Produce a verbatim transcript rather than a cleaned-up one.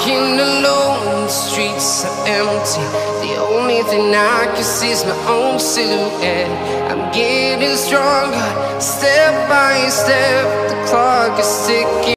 walking alone, the streets are empty. The only thing I can see is my own silhouette. I'm getting stronger, step by step. The clock is ticking.